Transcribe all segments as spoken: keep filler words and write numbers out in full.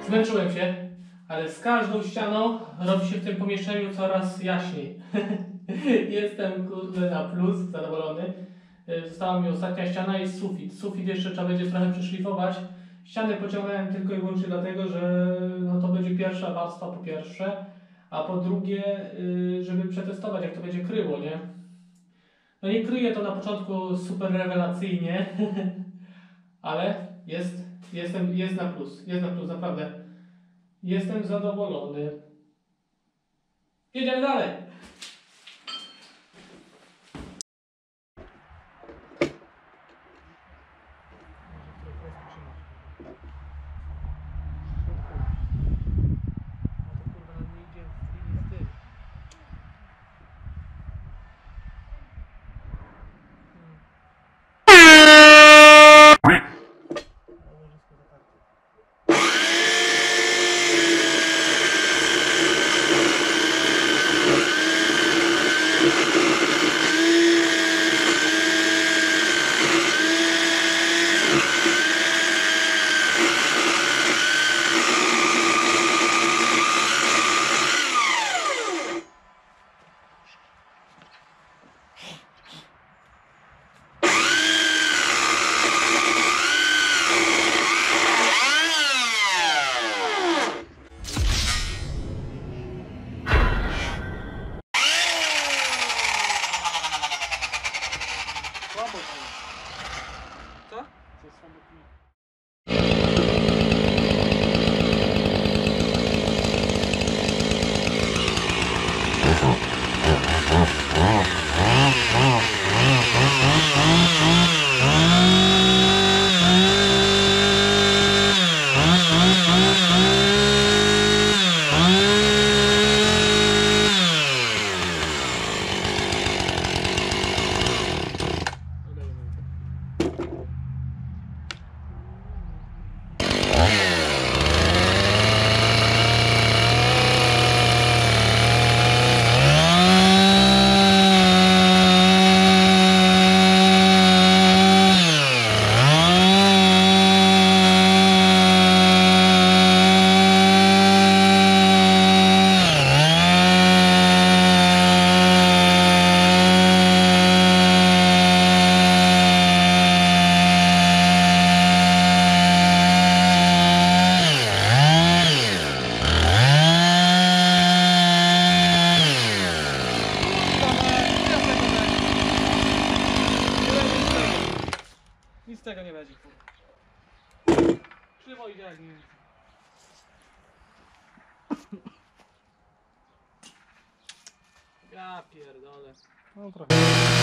Zmęczyłem się, ale z każdą ścianą robi się w tym pomieszczeniu coraz jaśniej. Jestem kurde na plus, zadowolony. Została mi ostatnia ściana i sufit. Sufit jeszcze trzeba będzie trochę przeszlifować. Ściany pociągnąłem tylko i wyłącznie dlatego, że no to będzie pierwsza warstwa po pierwsze, a po drugie, żeby przetestować, jak to będzie kryło, nie? No nie kryje to na początku super rewelacyjnie, ale jest, jestem, jest na plus, jest na plus, naprawdę. Jestem zadowolony. Jedziemy dalej. Nic z tego nie będzie. Krzywo idzie jak nie. Ja pierdolę. No trochę.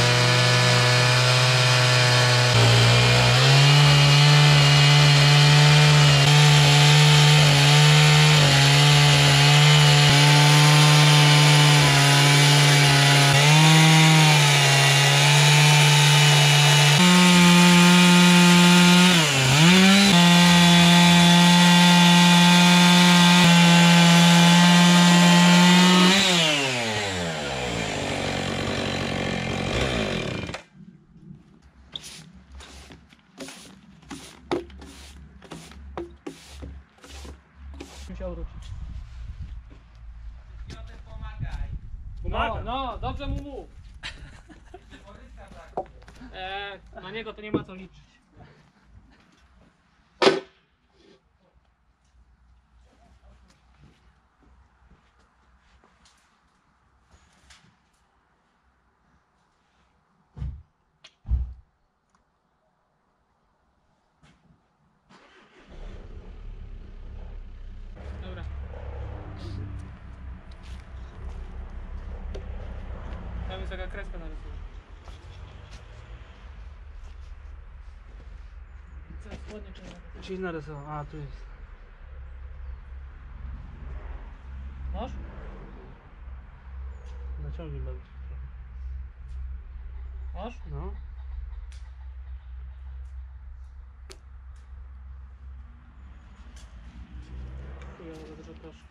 Musiał wrócić. Piotr, pomagaj. No, no, dobrze mu mów. Eee, na niego to nie ma co liczyć. Dobra. Tam jest taka kreska narysowana. Co jest ładnie czerwone? Czyli narysował, a tu jest. Masz? Naciągnij bardzo. Masz? No. Ja może dużo proszę.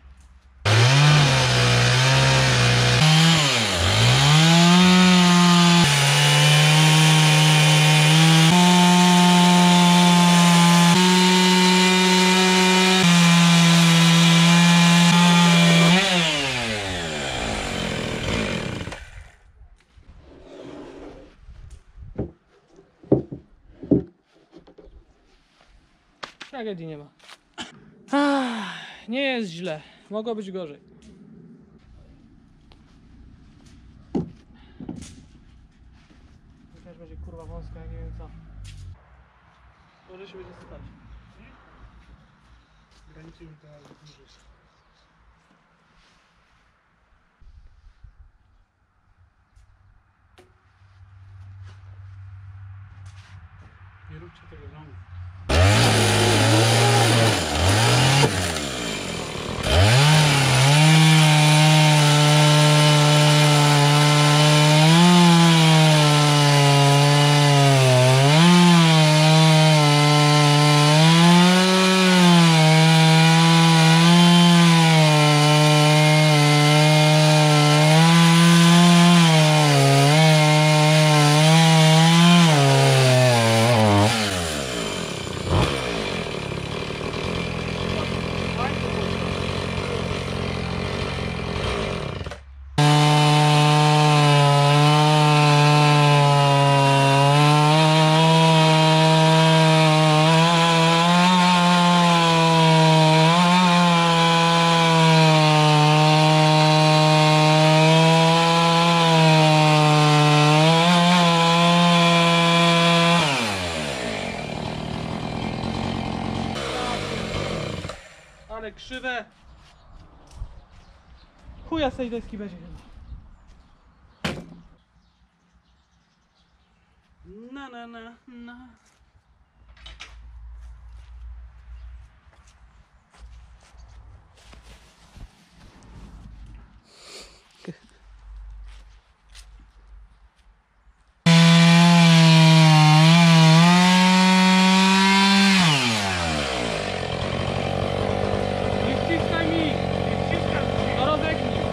Tragedii nie ma. Ach, nie jest źle. Mogło być gorzej. Też będzie kurwa wąska, ja nie wiem co. Może się będzie sypać. Graniczy mi to, ale możesz. Nie róbcie tego w domu. Ale krzywe. Chuja z tej deski będzie chyba. Na na na na. Nie wciskaj mi! Nie wciskaj! No rozegnij!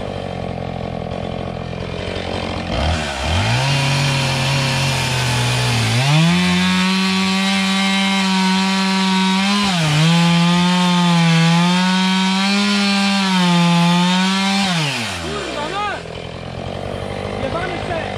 Kurwa no! Jebany cel!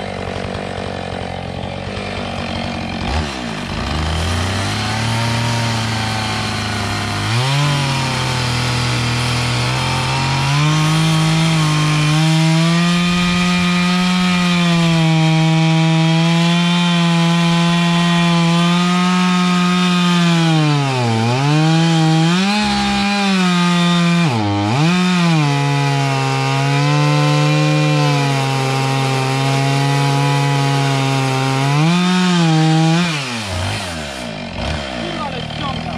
Kurwa, ale ściąga!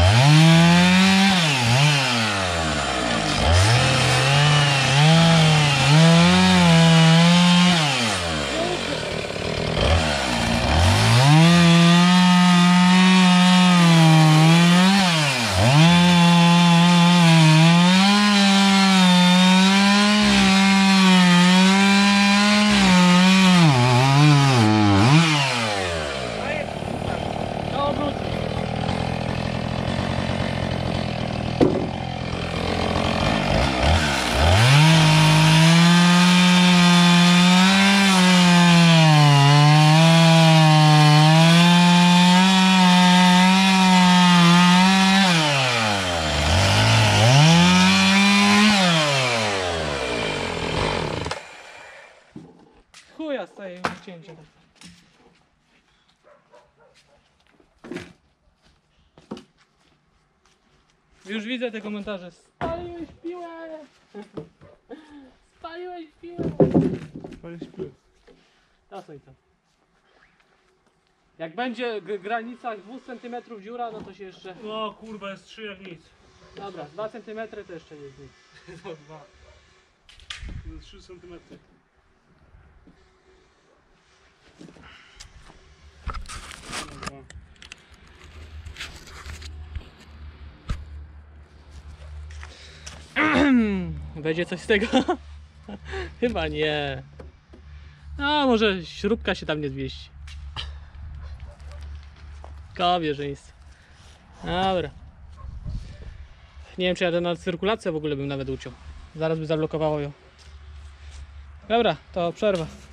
To obrócić. Chuja z tej cięcia. Już widzę te komentarze. Spaliłeś piłę! Spaliłeś piłę! Palić piłę. Dasuj to. Jak będzie w granicach dwóch centymetrów dziura, no to się jeszcze... O kurwa, jest trzy jak nic. Dobra, dwa centymetry to jeszcze nie jest nic. No dwa. No trzy centymetry. No dwa. Będzie coś z tego? Chyba nie. A może śrubka się tam nie zmieści. Koło wierzyństwo. Dobra. Nie wiem, czy ja na cyrkulację w ogóle bym nawet uciął. Zaraz by zablokowało ją. Dobra, to przerwa.